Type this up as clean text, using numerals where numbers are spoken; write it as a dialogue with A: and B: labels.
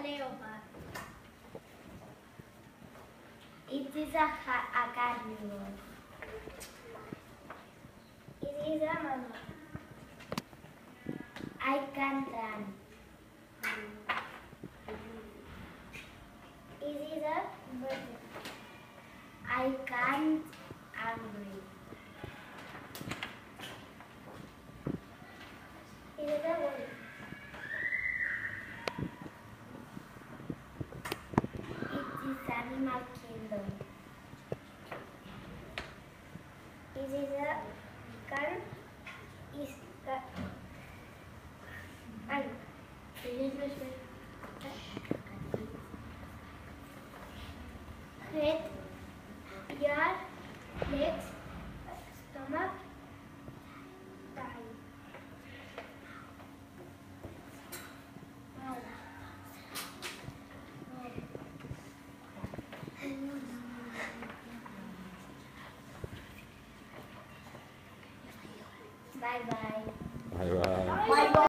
A: leopard. It is a carnivore. It is a mammal. I can run. It is a bird. I can't angry. It is a wolf. It is animal kingdom. It is a can is head, ear, legs, stomach, thigh. Bye bye.
B: Bye bye.
A: Bye bye.